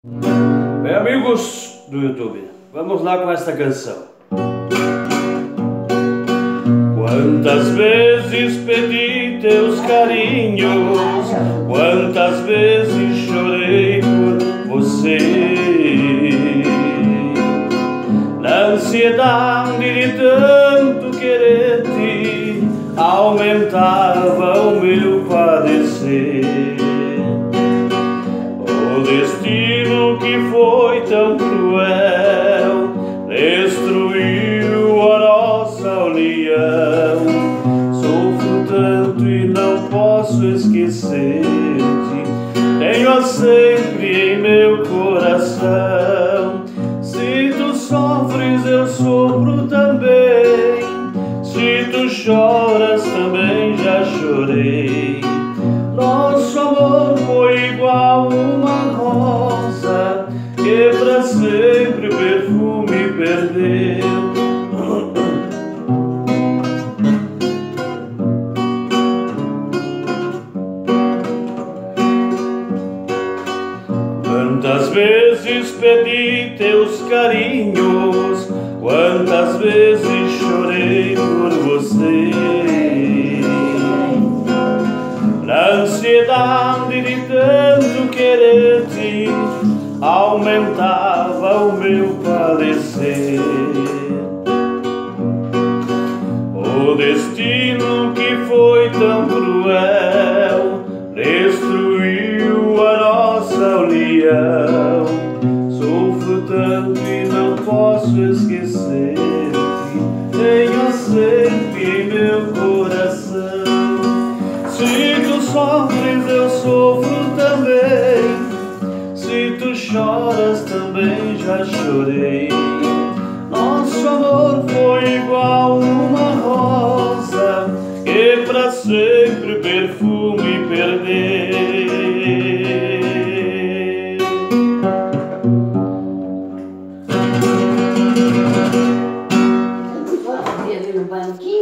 Bem, amigos do YouTube, vamos lá com esta canção. Quantas vezes pedi teus carinhos, quantas vezes chorei por você, na ansiedade de tanto querer-te, aumentava o meu padecer. O destino que foi tão cruel destruiu a nossa união. Sofro tanto e não posso esquecer-te, tenho-a sempre em meu coração. Se tu sofres, eu sofro também, se tu choras, também já chorei. Nosso amor foi igual uma rosa que pra sempre perfume perdeu. Quantas vezes pedi teus carinhos, quantas vezes chorei por você, na ansiedade de tanto querer-te, aumentava o meu padecer. O destino que foi tão cruel destruiu a nossa união. Sofro tanto e não posso esquecer-te, tenho sempre em meu coração. Se tu sofres, eu sofro também, se tu choras, também já chorei. Nosso amor foi igual uma rosa que pra sempre perfume perdeu. Ali no banquinho.